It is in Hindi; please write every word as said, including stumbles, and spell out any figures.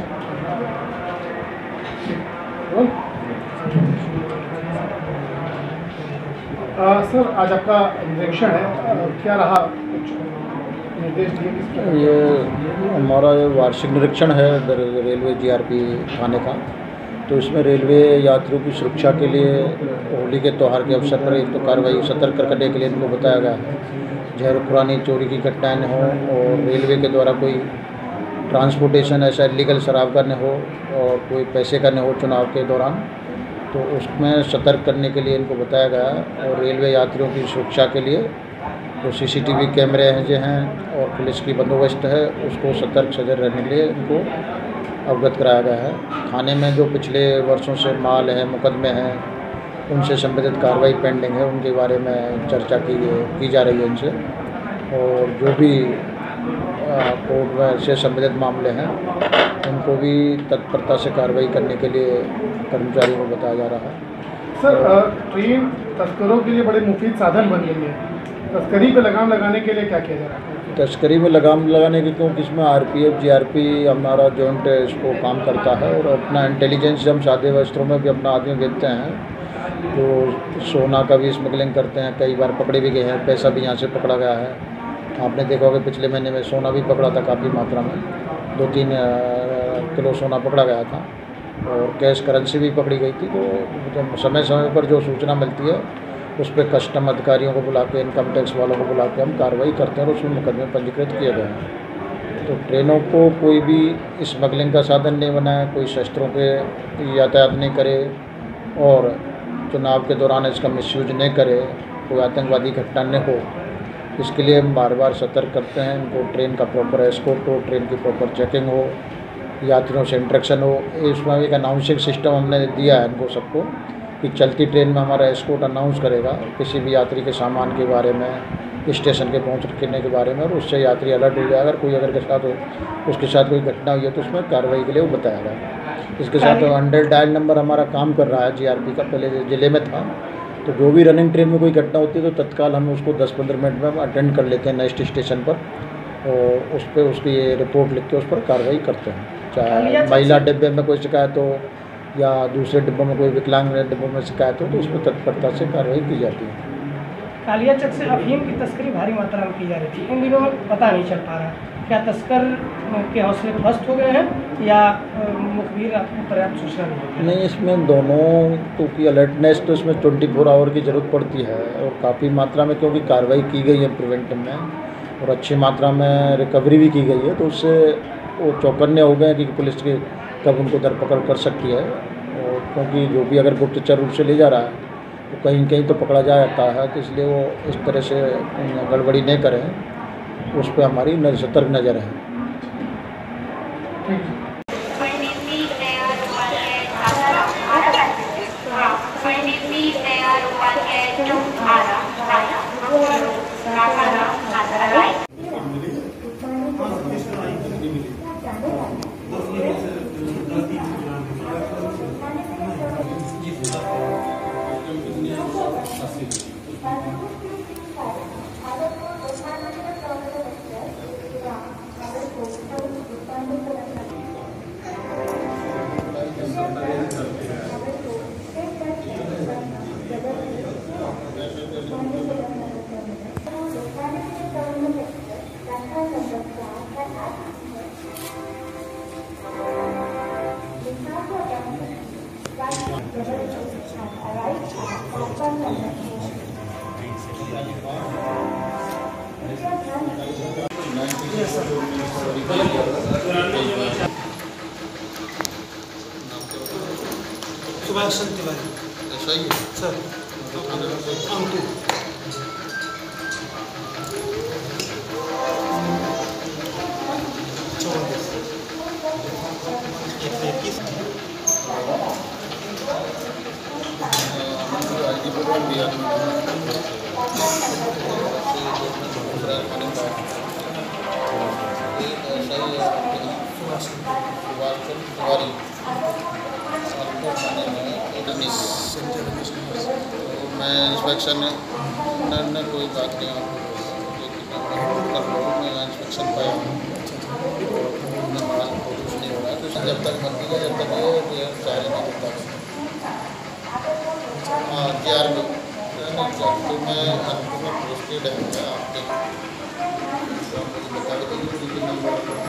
सर आज आपका निरीक्षण है, क्या रहा, कुछ निर्देश दिए? ये हमारा वार्षिक निरीक्षण है रेलवे जीआरपी थाने का। तो इसमें रेलवे यात्रियों की सुरक्षा के लिए होली के त्यौहार के अवसर पर एक तो कार्रवाई सतर्क करने के लिए इनको बताया गया है, जहर खुरानी चोरी की घटनाएं न हो और रेलवे के द्वारा कोई ट्रांसपोर्टेशन ऐसा इलीगल शराब का न हो और कोई पैसे का न हो चुनाव के दौरान, तो उसमें सतर्क करने के लिए इनको बताया गया है। और रेलवे यात्रियों की सुरक्षा के लिए तो सीसीटीवी कैमरे हैं जो हैं और पुलिस की बंदोबस्त है, उसको सतर्क सजग रहने के लिए इनको अवगत कराया गया है। थाने में जो पिछले वर्षों से माल है, मुकदमे हैं, उनसे संबंधित कार्रवाई पेंडिंग है, उनके बारे में चर्चा की की जा रही है इनसे। और जो भी कोर्ट में से संबंधित मामले हैं उनको भी तत्परता से कार्रवाई करने के लिए कर्मचारियों को बताया जा रहा है। सर ट्रेन तस्करों के लिए बड़े मुफीद साधन बन गई है, तस्करी पे लगाम लगाने के लिए क्या किया जा रहा है? तस्करी में लगाम लगाने के क्योंकि इसमें आरपीएफ जीआरपी हमारा जॉइंट इसको काम करता है और अपना इंटेलिजेंस हम सादे वस्त्रों में भी अपना आदमी भेजते हैं, तो सोना का भी स्मगलिंग करते हैं, कई बार पकड़े भी गए हैं, पैसा भी यहाँ से पकड़ा गया है। आपने देखा होगा पिछले महीने में सोना भी पकड़ा था, काफ़ी मात्रा में दो तीन किलो सोना पकड़ा गया था और कैश करेंसी भी पकड़ी गई थी। तो समय समय पर जो सूचना मिलती है उस पर कस्टम अधिकारियों को बुला के, इनकम टैक्स वालों को बुला के हम कार्रवाई करते हैं और उसमें मुकदमे पंजीकृत किए गए हैं। तो ट्रेनों को कोई भी स्मगलिंग का साधन नहीं बनाए, कोई शस्त्रों के यातायात नहीं करे और चुनाव के दौरान इसका मिसयूज नहीं करे, कोई आतंकवादी घटना न हो, इसके लिए हम बार बार सतर्क करते हैं। इनको ट्रेन का प्रॉपर एस्कॉर्ट हो, ट्रेन की प्रॉपर चेकिंग हो, यात्रियों से इंटरेक्शन हो। इसमें एक अनाउंसिंग सिस्टम हमने दिया है इनको सबको कि चलती ट्रेन में हमारा एस्कॉर्ट अनाउंस करेगा किसी भी यात्री के सामान के बारे में, स्टेशन के पहुँचने के बारे में, और उससे यात्री अलर्ट हो जाए। अगर कोई अगर के साथ हो उसके साथ कोई घटना हुई है तो उसमें कार्रवाई के लिए वो बताएगा। इसके साथ हंड्रेड डायल नंबर हमारा काम कर रहा है जीआरपी का, पहले ज़िले में था। तो जो भी रनिंग ट्रेन में कोई घटना होती है तो तत्काल हम उसको दस पंद्रह मिनट में हम अटेंड कर लेते हैं नेक्स्ट स्टेशन पर और उस पर उसकी रिपोर्ट लिख के उस पर कार्रवाई करते हैं। चाहे महिला डिब्बे में कोई शिकायत हो या दूसरे डिब्बों में कोई विकलांग डिब्बों में शिकायत हो तो उस पर तत्परता से कार्रवाई की जाती है। कालियाचक से अफीम की तस्करी भारी मात्रा में की जा रही थी, इन दिनों में पता नहीं चल पा रहा, क्या तस्कर के हौसले ध्वस्त हो गए हैं या मुखबिर आपको पर्याप्त सूचना नहीं? नहीं, इसमें दोनों क्योंकि अलर्टनेस तो इसमें ट्वेंटी फोर आवर की ज़रूरत पड़ती है और काफ़ी मात्रा में क्योंकि कार्रवाई की गई है प्रिवेंटिव में और अच्छी मात्रा में रिकवरी भी की गई है, तो उससे वो चौकन्ने हो गए कि पुलिस की कब उनको धरपकड़ कर सकती है। और क्योंकि जो भी अगर गुप्तचर रूप से ले जा रहा है तो कहीं कहीं तो पकड़ा जाता है, तो इसलिए वो इस तरह से गड़बड़ी नहीं करें, उस पर हमारी सतर्क नज़र है। सुभाष तिवारी ऐसा ही है सर, अंकु तिवारी मैं इंस्पेक्शन ने कोई बात नहीं आपको कर लो, मैं इंस्पेक्शन पाया हूँ, नहीं हो रहा है तो जब तक मत दीजिए, जब तक ये ये चाहे नहीं बता सकते। हाँ जी आर पी तो मैं आपको पोस्टेड है, आप देख मुझे बता दीजिए नंबर।